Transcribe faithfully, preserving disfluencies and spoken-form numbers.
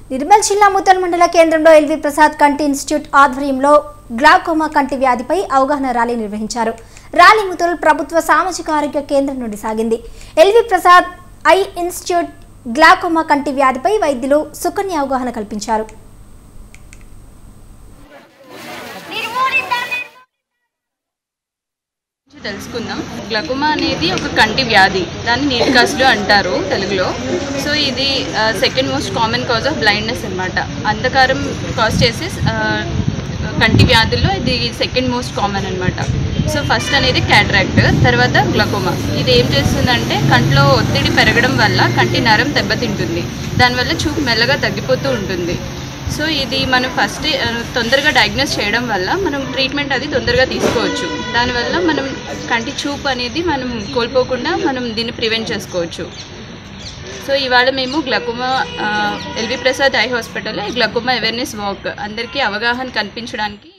నిర్మల్ జిల్లా ముతల్ మండల కేంద్రంలో ఎల్వి ప్రసాద్ కంటి ఇన్స్టిట్యూట్ ఆధ్వర్యంలో గ్లాకోమా కంటి వ్యాధిపై అవగాహన ర్యాలీ నిర్వహించారు. ర్యాలీ ముతల్ ప్రభుత్వ సామాజిక ఆరోగ్య కేంద్రం నుండి సాగింది. LV Prasad eye institute glaucoma కంటి వ్యాధిపై వైద్యులు సుకన్య అవగాహన కల్పించారు. తెలుసుకుందాం. గ్లాకోమా అనేది ఒక కంటి వ్యాధి, దాన్ని నీటికాసులు అంటారు తెలుగులో. సో ఇది second most common cause of blindness అనమాట. అంధకారం కాజ్ చేసే కంటి వ్యాధుల్లో ఇది సెకండ్ మోస్ట్ కామన్ అనమాట. సో ఫస్ట్ అనేది క్యాటరాక్ట్, తర్వాత గ్లాకోమా. ఇది ఏం చేస్తుందంటే కంట్లో ఒత్తిడి పెరగడం వల్ల కంటి నరం దెబ్బతింటుంది, దానివల్ల చూపు మెల్లగా తగ్గిపోతూ ఉంటుంది. సో ఇది మనం ఫస్ట్ తొందరగా డయాగ్నోస్ చేయడం వల్ల మనం ట్రీట్మెంట్ అది తొందరగా తీసుకోవచ్చు. దానివల్ల మనం కంటి చూపు అనేది మనం కోల్పోకుండా మనం దీన్ని ప్రివెంట్ చేసుకోవచ్చు. సో ఇవాళ మేము గ్లాకోమా ఎల్వి ప్రసాద్ ఐ హాస్పిటల్లో గ్లాకోమా అవేర్నెస్ వాక్ అందరికీ అవగాహన కల్పించడానికి